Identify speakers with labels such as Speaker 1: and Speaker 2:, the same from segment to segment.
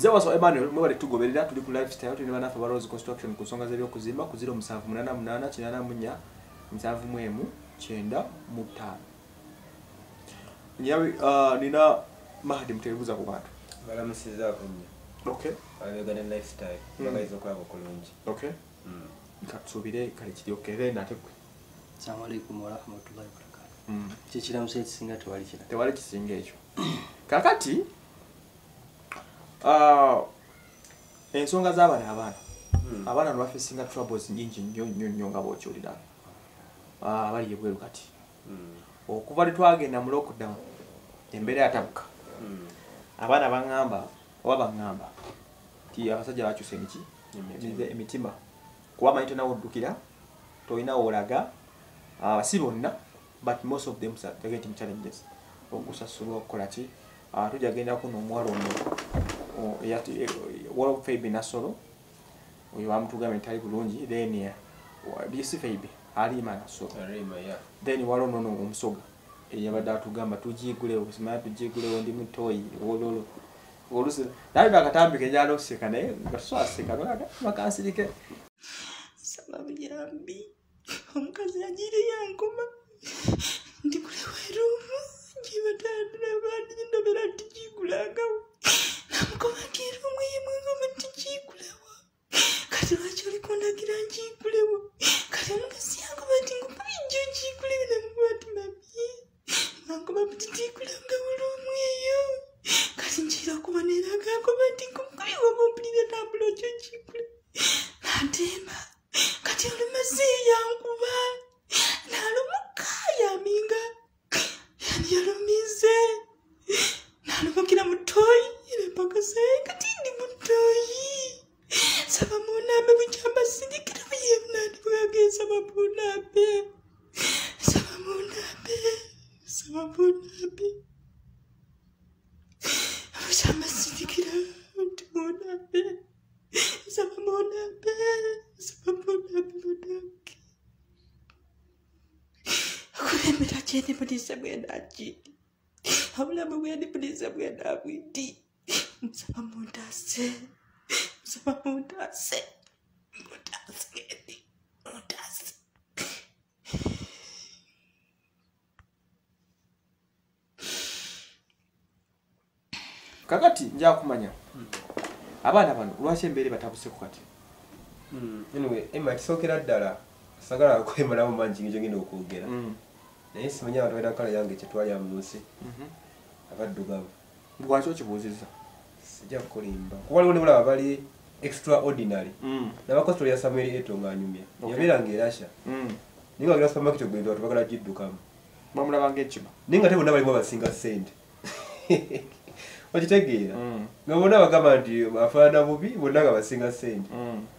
Speaker 1: Zewaso Emmanuel mwale tugoberera tuli ku lifestyle tuli banafa ba Rose Construction ku nsonga z'ebyo kuzimba ku 0788 kinanamunya 7 mutano. Nyawi nina Mahdi mtebuza ku bantu.
Speaker 2: Balamusiza kunye.
Speaker 1: Okay.
Speaker 2: Abegana lifestyle. Bagaizo kwabo kulungi.
Speaker 1: Okay. Nkatsubire kali kidiyokere natekwe.
Speaker 3: Assalamu alaikum wa rahmatullahi wa barakatuh. Chichira musechi singa tewali kina.
Speaker 1: Tewali kisinga ekyo. Kakati ensonga z'abaana abaana no bafisinga troubles nyingi nnyo nga bw'okyolira abali ebweru kati okuva litwagenda mu lockdown embeera yatabuka abaana baŋŋamba ti abasajja bakyusa emitima kuba manyi tonawo oddukira tolina wolaga si bonna but most of them are getting challenges okusasulwa okukola ki tujja gendako n'omuwala ono waliwo Faibi Nasolo oyo bamutugambye tali bulungi then bisi Faibi Halima Nasolo then waliwo nono omusoga eyabadde atugamba tugigulewo simanya tugigulewo ndi mutoyi wololo olusi naye bakatambika enjala okuseka naye nga tuswaseka bakansirike
Speaker 4: sababu yambi omukazi yagire yankoma ndi kule werumu jibatandira bandi ndobera tijigulagawo namukoma kirumu yemwe ngoma tijigulawo kati lwaki olikundagira njigulewo kati omukazi yankoma ti ngupalijo njigulewo namubati mami nankoma tijigulanga olumu eyo kati njira okuba neraga nkoma ti nkukubiwa mumpulira tambula kyo njigulewo natemba kati olumaze yankuba nalumukaya minga yalumize nalumukira mutoyi irepakase kati ndi mutoyi saba munabe buchamba sindikira buyemnandi bwageza babunabe saba munabe buchamba sindikira munabe saba munabe kuremera cyane muri bwenaji abulamu bwene muri bwenabwiti musaba mundase
Speaker 1: kakati nja kumanya abaana bano lwaki embeere batabuse ku kati
Speaker 2: anyway kisokera ddala sagala kwemalamu mangi ng'ekyo ngenda okwogera naye simanya abantu balina kala yange kyetwalya mu nsi abaddugavu
Speaker 1: lwaki okibuuzizza
Speaker 2: sijja kulimba kuba waliwo ne bulaba bali extraordinary n'abakozi ya Samuel Eto ng'anyumya yabeeranga erasha naye nga bagenda supermarket ogenda watu bagala giddukamu
Speaker 1: bamulabanga ekiba
Speaker 2: naye nga te bonna balimu abasinga ssente okitegeera nga bonna bagamba nti afaanana bubi bonna nga basinga ssente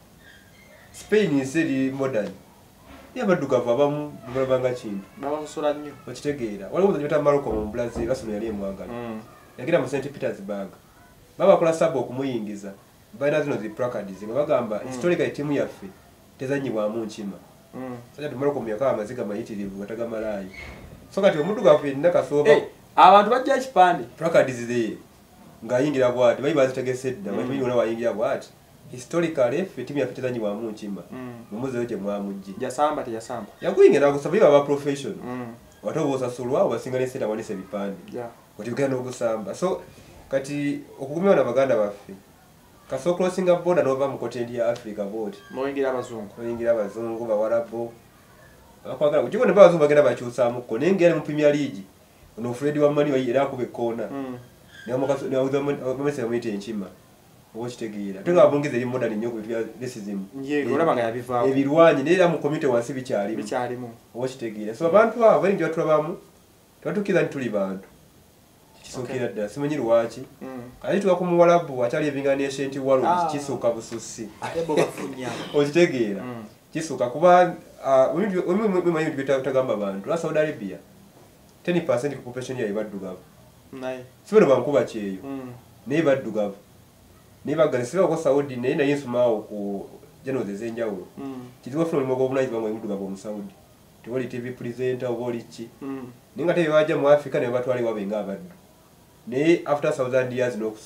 Speaker 2: Spain nsi eri modern yabaddugavu abamu mulabanga kintu
Speaker 1: babasosola nnyo
Speaker 2: okitegeera waliwo omuzanyi bata Malcolm mu Brazil Arsenal yali emwagala yagenda mu St Petersburg babakola sabo okumuyingiza balina zino zi placards nga bagamba historical team yaffe tezanyibwamu nkima sajja Malcolm yakaba amaziga mayitirivu gatagamalayo so kati omuddugavu yenna kasooba
Speaker 1: abantu bajja ekipande
Speaker 2: placards ze ng'ayingira bwati bayi bazitegese dda bayi wona wayingira bwati historically fetimu ya fitezanyi wa munchima mumuze yoje mwamujji
Speaker 1: jasamba teyasamba
Speaker 2: yakuyinga nagusaba baba professional watobo osasulwa obasinga ne seta wanise bipande kati bigana ogusamba so kati okugumya na baganda baffe kaso crossing border nova mu kotendi ya Africa board
Speaker 1: moyingira abazungu
Speaker 2: bawalabo akwagala kujiko ne bazungu bagenda bakyusa muko nengere mu Premier League ono Fred wa mani bayira kube kona ne amukaso ne awuza mwite enchima okitegeera tenga abongeze modern nnyo ku bya racism
Speaker 1: yego olabanga yabivaawo
Speaker 2: ebirwanyi neera mu community wansi bikyalimu okitegeera so abantu abo bali njo tulabamu twatukiza ntuli bantu kisokera ddala simanyi lwaki kati tuwa ku muwalabu atali ebingana eshenti walo kisuuka bususi
Speaker 1: atebo bafunya
Speaker 2: okitegeera kisuuka kuba mwimanyi bitagamba abantu la Saudi Arabia 10% ku population yayo baddugavu
Speaker 1: naye
Speaker 2: sibero bankuba kyeyo naye baddugavu nibaganisira ko Saudi naye Yesu mawo ku jeno zezenjawulo kiziwa funa mulimo gobulayizi bamwe mudugavu mu Saudi tiboli TV presenter oboli ki ninga tebe baje mu Africa ne batwali wabe nga abaddu ne after 1000 years no kusoba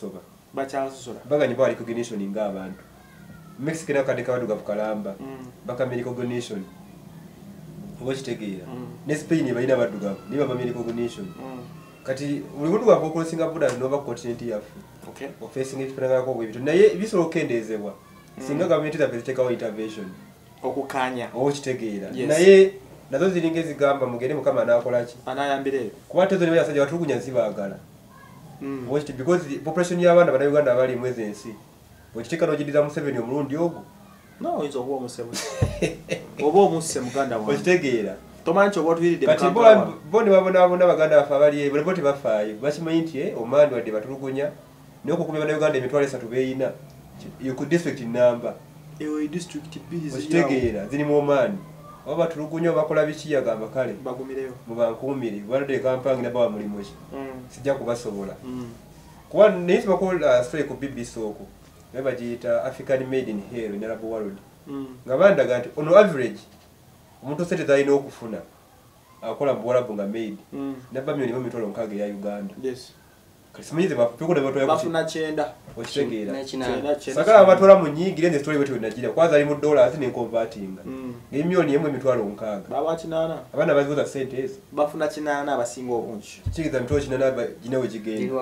Speaker 1: bakyasusola
Speaker 2: baganye bawa recognition ng'abantu Mexico nakadeka baddugavu kalamba bakame recognition oba kitegeera ne Spain balina baddugavu niba bamye recognition kati buli muntu gwakola Singapore nova continent yaffe
Speaker 1: okay
Speaker 2: facing it prenga ko bibito naye bisobola okendezebwa singa gavumenti zaffe intervention
Speaker 1: okukanya
Speaker 2: oba kitegeera naye nazo ziringa ezigamba mugende mukama anakolaki
Speaker 1: anayambire
Speaker 2: kuba tezo ne basajja batulugunya zibaagala because population y'abaana bana Uganda abali mwezi ensi bwekiteeka n'ogidiza Museveni omulundi ogwo
Speaker 1: no izo huwa Museveni oba omuse muganda wange
Speaker 2: okitegeera
Speaker 1: tomanchi oba tuyiridde
Speaker 2: kati boni babona baganda bafa abali buli boti bafaayo bakimanyi nti omani wadde batulugunya n'okukumya bana Uganda emitwalo 3 beeyina ku district number
Speaker 1: ewe district busy
Speaker 2: okitegeera zirimu omani oba batulugunya bakola biki yagamba kale
Speaker 1: bagumireyo
Speaker 2: mubankuumire balade kampangi nabawa mulimu ki sijja kubasobola kuba naye bakola story ku BBC oko bagiyita African made in hell in Arab world nga bandaga nti on average omuntu sente zalina okufuna akola mu Buwarabu nga made nabba milioni mitwalo nkaaga ya Uganda
Speaker 1: yes
Speaker 2: kasimanyize bapiko batoya
Speaker 1: bafuna kyenda
Speaker 2: okitegeera
Speaker 1: kyenda
Speaker 2: sakala abatola mu nyingi lenze story wetu nagira kwanza ali mu dollars ne converting milioni yemwe mitwalo nkaaga
Speaker 1: baba kinana
Speaker 2: abana bazigoza sente ezo
Speaker 1: bafuna kinana abasinga obungi
Speaker 2: kikiza mitwalo kinana ginawe gigenda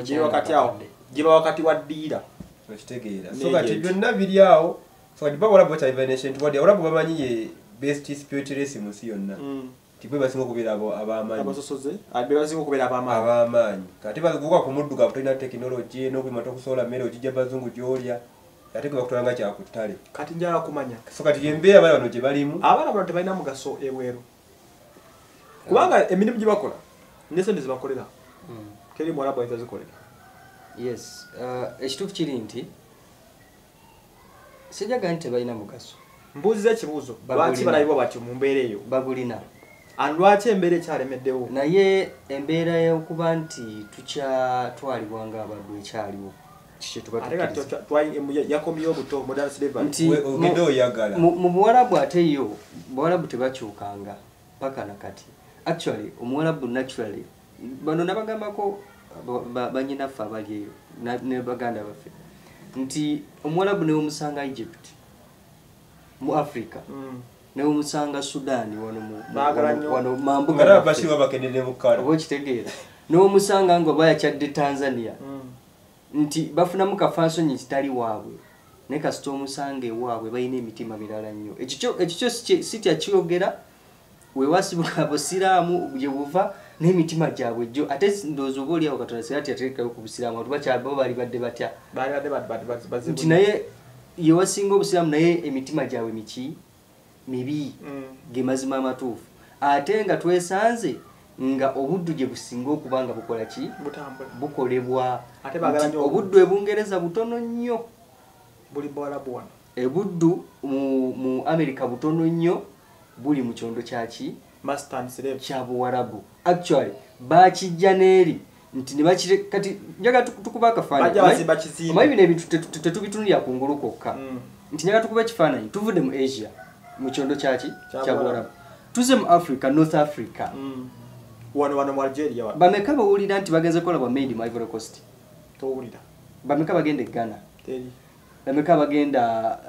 Speaker 1: wakati wa dira
Speaker 2: okitegeera so kati byonna biri awo so kati Buwarabu bakyaivation tuwadde Buwarabu bamanyiye best spirit race mu nsi yonna tibwe basinga okubeera ab'amaanyi
Speaker 1: abasosoze basinga okubeera ab'amaanyi
Speaker 2: kati baguka ku muddugavu tolina tekinologi n'okwimata okusobola mmere ogijja bazungu gy'olya ate gwe bakutolanga kyakuttale
Speaker 1: kati njala kumanya
Speaker 2: so kati embeera abaana bano gye balimu
Speaker 1: abaana bano tebalina mugaso eweeru kubanga emirimu gye bakola nesente zibakolera teri Muwarabu ayinza zikolera
Speaker 3: yes ekituufu kiri nti sijaga nti tebalina mugaso
Speaker 1: mbuuziza ekibuuzo lwaki balabibwa bati mu mbeera eyo
Speaker 3: bagulina
Speaker 1: lwaki embeera ekyalemeddewo
Speaker 3: naye embeera y'okuba nti tukyatwalibwa ng'abaddu ekyaliwo
Speaker 1: yakomyewo buto modern slavery
Speaker 2: ogende oyagala
Speaker 3: mu Buwarabu ate yo Buwarabu tebakyukanga paka nakati actually Omuwarabu naturally bano nabagambako banyinaffe abali eyo ne baganda baffe nti Omuwarabu ne omusanga Egypt mu Africa ne omusanga Sudan wano mambuga
Speaker 2: ngara bashiwa bakenede mukara
Speaker 3: obo kitegeera ne omusanga ngo bayakyadde Tanzania nti bafunamu kafansonyi kitali waabwe ne kasito omusanga ewaabwe balina emitima mirala nnyo ekyo sitya kiyogera we wasibuka abasiraamu gye buva n'emitima gyabwe jjo ate ndowooza oba oli awo Katonda sirati yateekayo ku busiraamu tubakyabo bali badde batya nti naye ye wasinga obusiraamu naye emitima gyabwe mibi ge mazima amatuufu ate nga twesanze nga obuddu gye businga okuba nga bukola ki bukolebwa obuddu ebungereza butono nnyo
Speaker 1: buli Buwarabu wano
Speaker 3: ebuddu mu America butono nnyo buli mu kyondo kyaki kya Buwarabu actually bakijja n'eri nti ne bakire kati njaga tukuba akafaananyi omayi bino ebintu tetubitunulira ku ngulu kwokka nti njaga tukuba ekifaananyi tuvudde mu Asia mu kyondo kyaki kya Buwarabu tuze mu Africa North Africa
Speaker 1: wano mu Algeria
Speaker 3: bameka bawulira nti bagenze kola ba made mu Ivory Coast
Speaker 1: towulira
Speaker 3: bameka bagenda e Ghana
Speaker 1: teri
Speaker 3: bameka bagenda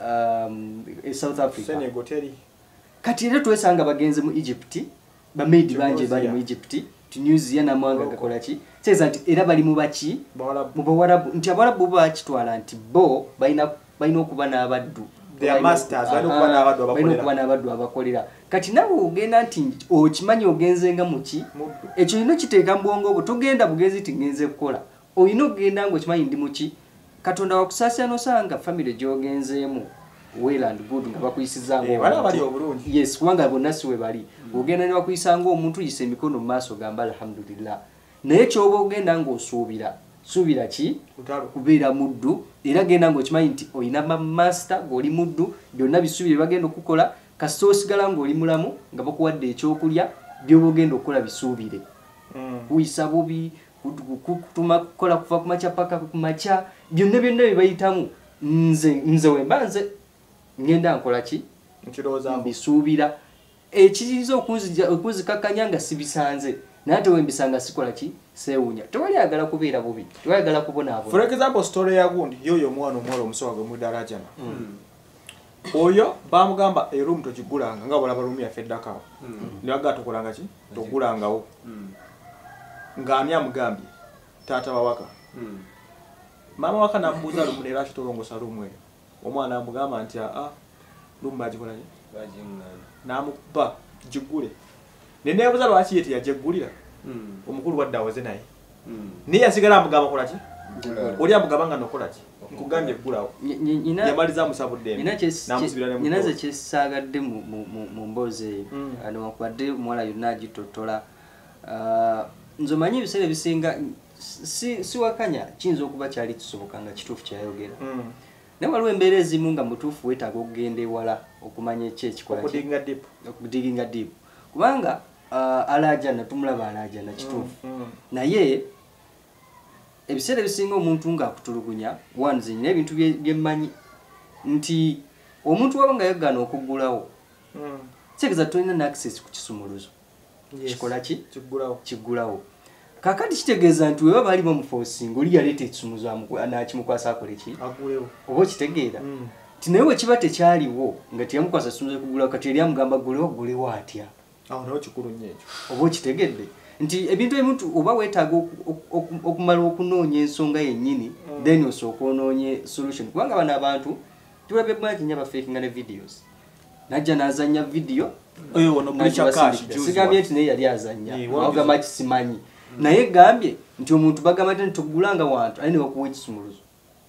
Speaker 3: South Africa
Speaker 1: Senegal teri
Speaker 3: kati era twesanga bagenze mu Egypt ba made banje bali mu Egypt Tunisia na mwanga gakola ki seza nti era bali mu baki mu Buwarabu nti Abarabu bakitwala nti bo balina okuba n'abaddu
Speaker 1: their masters balina okuba n'abaddu
Speaker 3: abakolera kati nawe ogenda nti okimanyi ogenzenga muki ekyo ino kiteeka mbwongo bwo togenda bugenzi tingenze kukola oyina ogenda ngo okimanyi ndi muki Katonda wakusaasira nosanga family gyogenzeemu well and good nga bakuyisizanga
Speaker 1: bana bali obulungi
Speaker 3: yes kubanga bonna siwe bali ogenda ne bakuyisanga omuntu yise emikono mu maaso gamba alhamdulillah naye kyoba ogenda ng'osuubira ki kubeera muddu era genda ng'okimanyi nti oyina master ng'oli muddu byonna bisuubire bagenda okukola kasita osigala ng'oli mulamu nga bakuwadde ekyokulya byoba ogenda okukola bisuubire kuyisa bubi kutuma kukola kuva ku makya paka ku makya byonna bye bayitamu nze wemba nze ngenda nkola ki
Speaker 1: nkirowooza
Speaker 3: mbisuubira ekiriza okunzikakkanya nga sibisanze nate wembisanga sikola ki sewunya tewali agala kubeera bubi tewali agala kubona abo
Speaker 1: for example story ya gundi yoyo mwana omwalo omusowa gwe mudarajana oyo bamugamba room tokigulanga nga balaba room ya feddakawo nibaga tukolanga ki togulangawo nga ani amugambye taata wawaka mama waka namubuuza lumunera kitolongosa room eyo omwana amugamba nti room bagikola ki namukuba gigule nenebuza lwaki yeti yajeggulira omukulu wadde awoze naye naye yasigala amugamba kola ki oli amugamba nga nokola ki nkugambye eggulawo yamaliza amusabuddembe
Speaker 3: ninaze kyesaagadde mu mboozi eyo newankubadde omuwala yonna agitotola nze omanyi ebiseera ebisinga siwakanya kiyinza okuba kyali kisoboka nga kituufu kyayogera naye waliwo embeera ezimu nga mutuufu weetaaga okugenda ewala okumanya okudiginga deep kubanga alajana tumulaba alajana kituufu naye ebiseera ebisinga omuntu ng'akutulugunya wanze nyina ebintu byemmanyi nti omuntu waba nga yagana okuggulawo kitegeeza tolina n'access ku kisumuluzo kikola ki kiggulawo kakati kitegeeza nti weba baali bamuforcing oli yaleeta ekisumuluzo nakimukwasa akole ki oba okitegeera ti naye wekiba tekyaliwo nga teyamukwasa kisumuluzo kuggulawo kati eri amugamba gulewo atya oba okitegedde nti ebintu ebimuntu oba weetaaga okumala okunoonya ensonga yennyini then osooka onoonye solution kubanga bano abantu tulabye bwaki nya bafekinga ne videos najja n'azanya video sigambye nti naye yali azanya agamba kisimanyi naye gambye nti omuntu bagamba nti togulanga wantu aye nebakuwa ekisumuluzo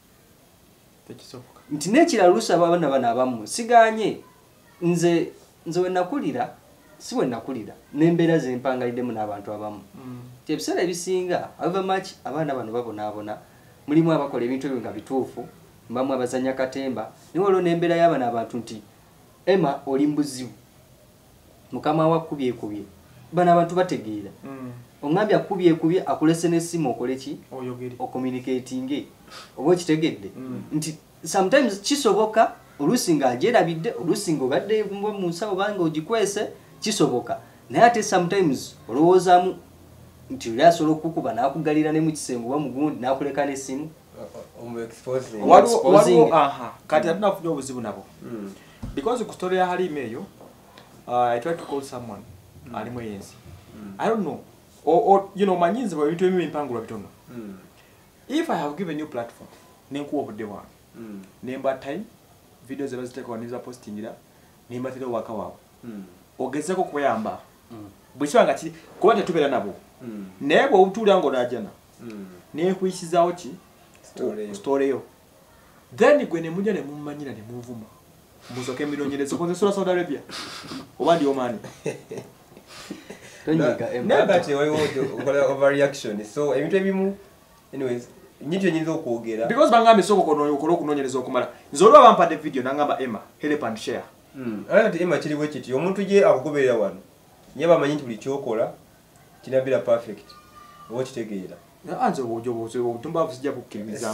Speaker 3: nti nekiraluusa abaana bano abamu siganye nze wenakulira si wenakulira n'embeera zempangaliddemu n'abantu abamu ebiseera ebisinga avamaki abaana bano babonaabona mulimu abakola ebintu ebyo nga bituufu mbamu abazanya katemba naye waliwo n'embeera y'abana abantu nti Emma oli mbuzibu mukama wa akubyekubye bano abantu bategeera ongambye akubyekubye akulese n'essimu okole ki ocommunicatinge oba okitegedde nti sometimes kisoboka oluusi ng'agyerabidde oluusi ng'obadde mu nsawo banga ogikwese kisoboka naye ate sometimes olowoozaamu nti oli asobola okukuba n'akugalira ne mu kisenge oba mugundi n'akuleka n'essimu
Speaker 1: kati ate nafunye obuzibu nabo because ku story ya Halima eyo I tried to call someone alimu eyensi I don't know or you know manyinzi bwe bintu ebimu empangulwa bitono if I have given you platform nenkuwa obudde wange nemba time videos ebaziteekwa niza postingira nemba tero waka wawe ogezeko kuyamba bwekibanga ki kuba tetubeera nabo naye bwe obutuulira ng'onaajana nekuyisizaawo ki story yo then gwe ne mujja ne mumanyira ne muvuma musoke emironyerezo koze sura Saudi Arabia oba ndi omani
Speaker 2: nagati waliwo overreaction so ebintu ebimu anyways nyingi nyinza okwogera
Speaker 1: because bangambe soko kono okolo okunonyereza okumala nzolwa bampadde video nangamba Emma help and share
Speaker 2: ati Emma kiri wekiti omuntu je akugoberera wano nyaba amanyi nti buli kyokola kinabira perfect oba kitegeera
Speaker 1: anze obojo otumba busijja kukkiriza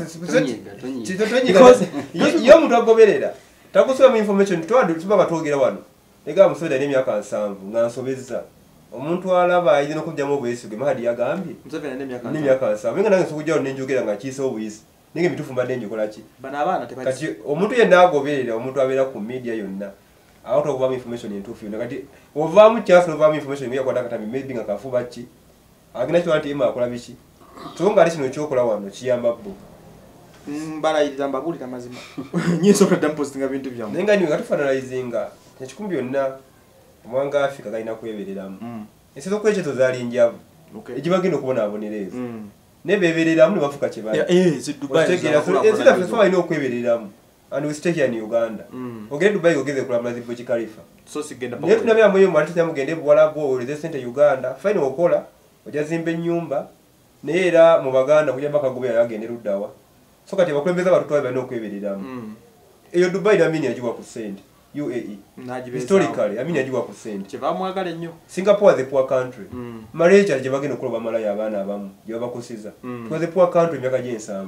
Speaker 2: yo omuntu agoberera takusoma information twadu tubaga twogera wano ega musoda n'emyaka 7 nga nsobezza omuntu alaba ayina okujjamu obwesige mahadi yagambye n'emyaka 7 nga nange sokujjawo nenjogera nga kiisa obuyisi nenge mitufu mbadde njokola ki
Speaker 1: bana abaana tebali
Speaker 2: kati omuntu yenna agoberera omuntu abeera ku media yonna out of information entuufu yonna kati ovaamu chance novaamu information nga yakwata katami maybe nga kafuba ki agenda kiwa nti Emma akola biki so nga ate kino ekyokola wano kiyamba bbo
Speaker 1: mbalayiriza mbabulira mazima nyinza okudda mpostinga bintu byamu
Speaker 2: naye nga niwe nga tufanalizinga ekikumi byonna omwanga Africa galina kwebereramu ensi z'okwekyeto zaali enjavu egibagenda okubonaabonera ezo naye beebereramu ne bafuka kye bali ensi zaffe balina okwebereramu and we stay here in Uganda ogere Dubai ogeze kulambula Burj Khalifa naye tunabiramu eyo mwali tunyamugende ebuwalabu oleze sente Uganda fine okola ojazimba ennyumba naye era mu Baganda kujamba kagobera yagende luddawa so kati bakulembeza abantu twali balina okwebereramu eyo Dubai namini yagiwa ku sente UAE historically amini yagiwa ku sente
Speaker 1: kyebamwagala ennyo
Speaker 2: Singapore was a poor country Malaysia gye bagenda okuloba malaya abaana abamu gye babakusiza was a poor country emyaka gy'ensanvu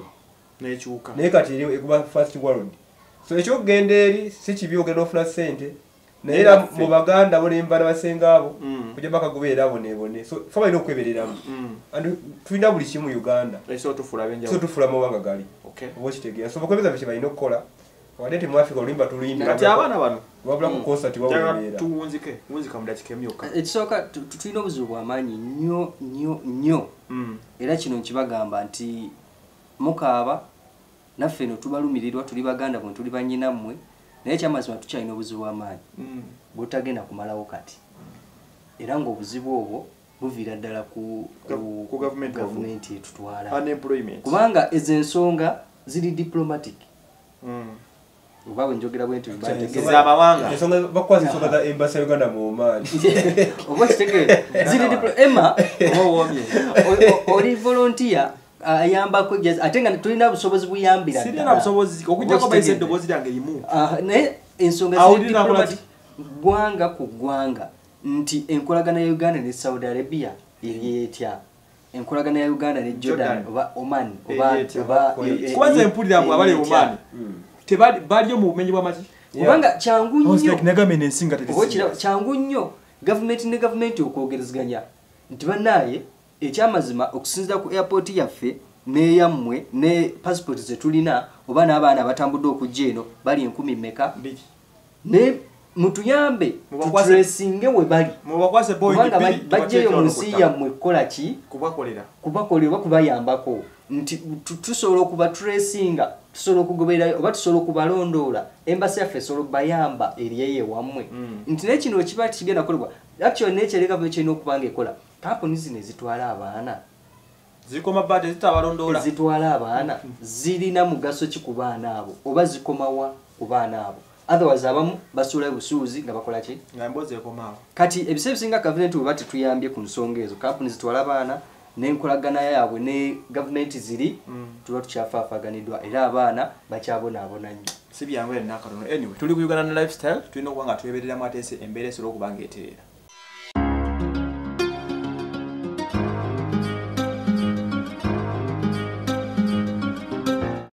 Speaker 1: n'ekyuka
Speaker 2: naye kati ekuba first world so ekyokugenda eri si kibi ogenda ofuna sente naye era mu baganda bolemba n'abasenga abo kujja bakagoberera abo nebone so fo balina okwebereramu tulina buli kimu Uganda
Speaker 1: so
Speaker 2: tufula mu wanga gali oba kitegeera so bakwebeza biki balina okukola wadde mu Africa olimba tulimba
Speaker 1: ati abaana bano
Speaker 2: wabula ku concert wabubeera
Speaker 1: tuwunzika mu dakika emyokka
Speaker 3: ekisooka tulina obuzibu bw'amaanyi nnyo era kino nkibagamba nti mukaaba naffe eno tubalumirirwa tuli baganda bwe tuli bannyinammwe naye ekyamazima tukyalina obuzibu bw'amaanyi bwotagenda kumalawo kati era ng'obuzibu obwo buviira ddala ku gavumenti etutwala kubanga ezo ensonga ziri diplomatic oba bwe njogera bwe nti
Speaker 1: bategeeza amawanga
Speaker 2: ensonga bakwaza ensonga za embassy ya Uganda mu Oman
Speaker 3: oba kitegeera ziri Emma oli volunteer ayambako ate nga tulina busobozi buyambira
Speaker 1: sirina busobozi okujjako bayise eddoboozi lyange limu
Speaker 3: naye ensonga ziri diplomatic gwanga ku gwanga nti enkolagana ya Uganda ne Saudi Arabia eri etya enkolagana ya Uganda ne Jordan oba Oman oba
Speaker 1: kwanza empulira mu abali Oman tebali baliyo mu bumenyi bw'amaki
Speaker 3: kubanga kyangu nnyo
Speaker 1: negame nensinga
Speaker 3: kyangu nnyo gavumenti ne gavumenti okwogerezaganya nti bannaye ekyamazima okusinziira ku airport yaffe n'eyammwe ne passport zetulina oba n'abaana abatambudde okujja eno bali 10 meka ne mutuyambe tutresinge we bali kubanga bajjeyo mu nsi yammwe kukola ki kubakolera kubayambako nti tusobola okubatracinga tusobola okugobererayo oba tusobola okubalondoola embassy yaffe esobola okubayamba eriyeyo ewammwe nti naye kino kiba kigenda kukolebwa actually nekyereka bwe kirina okubanga ekola kampuni zino ezitwala abaana
Speaker 1: zikoma bade zitabalondoola
Speaker 3: zitwala abaana zirina mugaso ki ku baana abo oba zikomawa ku baana abo otherwise abamu basuula busuuzi nga bakola ki
Speaker 1: nga mbozi ekomaawo
Speaker 3: kati ebiseera bisinga gavumenti bwe bati tuyambye ku nsonga ezo kampuni zitwala abaana n'enkolagana yaabwe ne gavumenti ziri tuba tukyafaafaganiddwa era abaana bakyabonaabona nnyo
Speaker 1: si byangu era nakatono anyway tuli ku Uganda Lifestyle tulina okuba nga twebereramu ate embeera esobola okuba ng'etereera